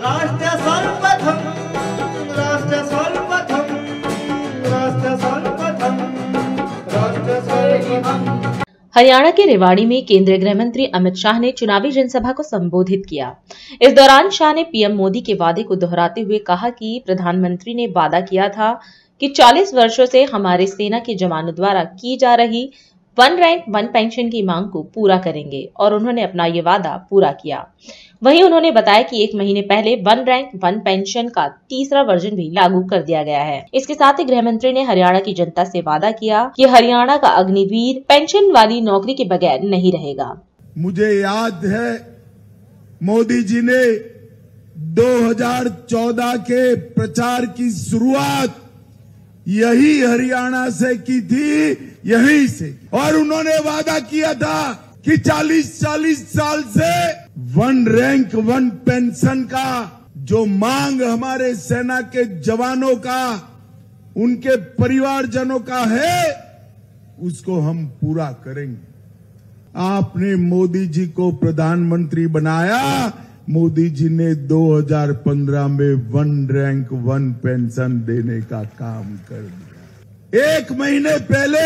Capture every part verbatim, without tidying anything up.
राष्ट्र सर्वप्रथम राष्ट्र सर्वप्रथम राष्ट्र सर्वप्रथम राष्ट्र सर्वप्रथम। हरियाणा के रेवाड़ी में केंद्रीय गृह मंत्री अमित शाह ने चुनावी जनसभा को संबोधित किया। इस दौरान शाह ने पीएम मोदी के वादे को दोहराते हुए कहा कि प्रधानमंत्री ने वादा किया था कि चालीस वर्षों से हमारे सेना के जवानों द्वारा की जा रही वन रैंक वन पेंशन की मांग को पूरा करेंगे और उन्होंने अपना ये वादा पूरा किया। वहीं उन्होंने बताया कि एक महीने पहले वन रैंक वन पेंशन का तीसरा वर्जन भी लागू कर दिया गया है। इसके साथ ही गृह मंत्री ने हरियाणा की जनता से वादा किया कि हरियाणा का अग्निवीर पेंशन वाली नौकरी के बगैर नहीं रहेगा। मुझे याद है मोदी जी ने दो हज़ार चौदह के प्रचार की शुरुआत यही हरियाणा से की थी, यहीं से, और उन्होंने वादा किया था कि चालीस चालीस साल से वन रैंक वन पेंशन का जो मांग हमारे सेना के जवानों का, उनके परिवारजनों का है, उसको हम पूरा करेंगे। आपने मोदी जी को प्रधानमंत्री बनाया, मोदी जी ने दो हज़ार पंद्रह में वन रैंक वन पेंशन देने का काम कर दिया। एक महीने पहले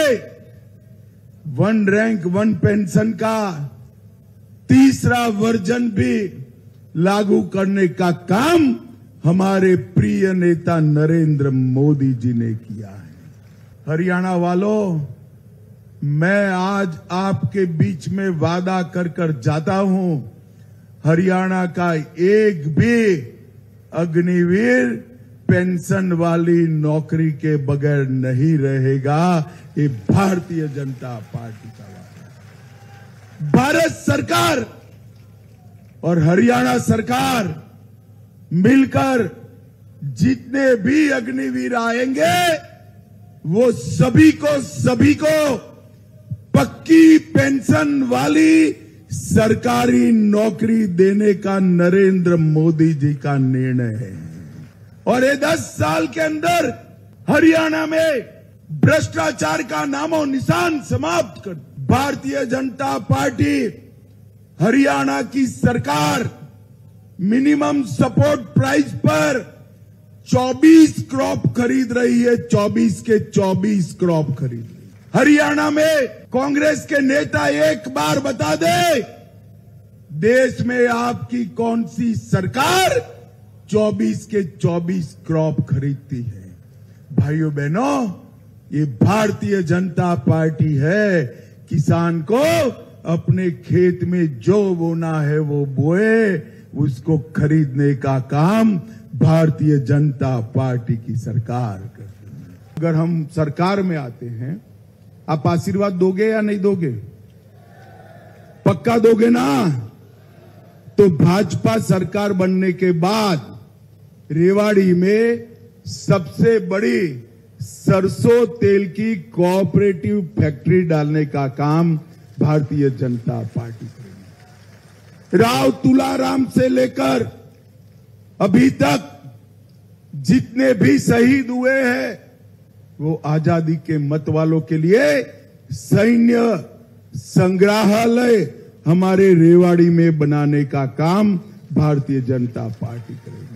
वन रैंक वन पेंशन का तीसरा वर्जन भी लागू करने का काम हमारे प्रिय नेता नरेंद्र मोदी जी ने किया है। हरियाणा वालों, मैं आज आपके बीच में वादा कर कर जाता हूं, हरियाणा का एक भी अग्निवीर पेंशन वाली नौकरी के बगैर नहीं रहेगा। ये भारतीय जनता पार्टी का वादा। भारत सरकार और हरियाणा सरकार मिलकर जितने भी अग्निवीर आएंगे, वो सभी को सभी को पक्की पेंशन वाली सरकारी नौकरी देने का नरेंद्र मोदी जी का निर्णय है। और ये दस साल के अंदर हरियाणा में भ्रष्टाचार का नामो निशान समाप्त कर, भारतीय जनता पार्टी हरियाणा की सरकार मिनिमम सपोर्ट प्राइस पर चौबीस क्रॉप खरीद रही है, चौबीस के चौबीस क्रॉप खरीद रही है। हरियाणा में कांग्रेस के नेता एक बार बता दे, देश में आपकी कौन सी सरकार चौबीस के चौबीस क्रॉप खरीदती है। भाइयों बहनों, ये भारतीय जनता पार्टी है। किसान को अपने खेत में जो बोना है वो बोए, उसको खरीदने का काम भारतीय जनता पार्टी की सरकार करती है। अगर हम सरकार में आते हैं, आप आशीर्वाद दोगे या नहीं दोगे? पक्का दोगे ना? तो भाजपा सरकार बनने के बाद रेवाड़ी में सबसे बड़ी सरसों तेल की कोऑपरेटिव फैक्ट्री डालने का काम भारतीय जनता पार्टी करेगी। राव तुलाराम से लेकर अभी तक जितने भी शहीद हुए हैं, वो आजादी के मत वालों के लिए सैन्य संग्रहालय हमारे रेवाड़ी में बनाने का काम भारतीय जनता पार्टी करेगी।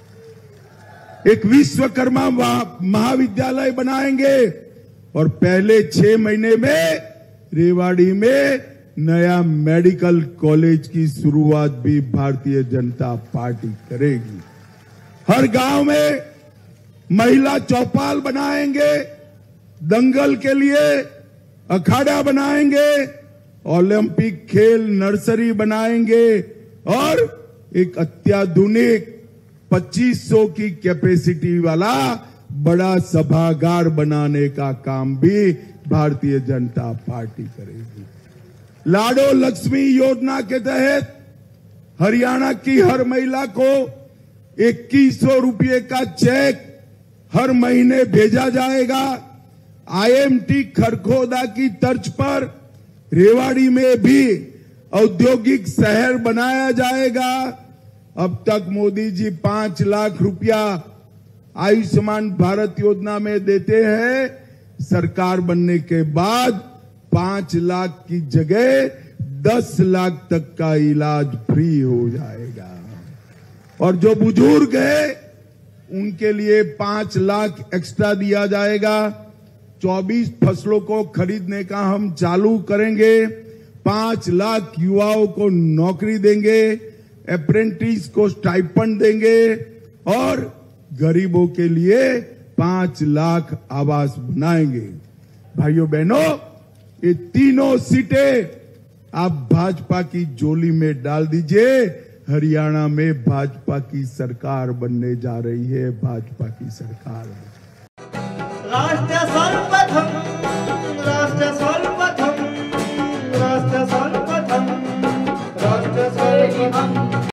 एक विश्वकर्मा महाविद्यालय बनाएंगे और पहले छह महीने में रेवाड़ी में नया मेडिकल कॉलेज की शुरुआत भी भारतीय जनता पार्टी करेगी। हर गांव में महिला चौपाल बनाएंगे, दंगल के लिए अखाड़ा बनाएंगे, ओलंपिक खेल नर्सरी बनाएंगे और एक अत्याधुनिक पच्चीस सौ की कैपेसिटी वाला बड़ा सभागार बनाने का काम भी भारतीय जनता पार्टी करेगी। लाडो लक्ष्मी योजना के तहत हरियाणा की हर महिला को इक्कीस सौ रुपये का चेक हर महीने भेजा जाएगा। आईएमटी खरखोदा की तर्ज पर रेवाड़ी में भी औद्योगिक शहर बनाया जाएगा। अब तक मोदी जी पांच लाख रुपया आयुष्मान भारत योजना में देते हैं। सरकार बनने के बाद पांच लाख की जगह दस लाख तक का इलाज फ्री हो जाएगा। और जो बुजुर्ग है उनके लिए पांच लाख एक्स्ट्रा दिया जाएगा। चौबीस फसलों को खरीदने का हम चालू करेंगे। पांच लाख युवाओं को नौकरी देंगे, अप्रेंटिस को स्टाइपेंड देंगे और गरीबों के लिए पांच लाख आवास बनाएंगे। भाइयों बहनों, ये तीनों सीटें आप भाजपा की झोली में डाल दीजिए। हरियाणा में भाजपा की सरकार बनने जा रही है, भाजपा की सरकार। राष्ट्र सर्वप्रथम, राष्ट्र सर्वप्रथम।